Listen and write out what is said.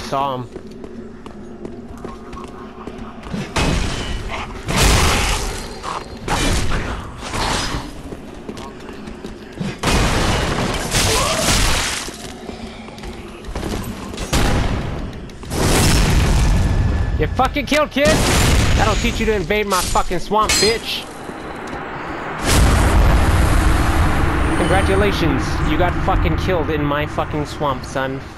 saw him. Get fucking killed, kid! That'll teach you to invade my fucking swamp, bitch! Congratulations, you got fucking killed in my fucking swamp, son.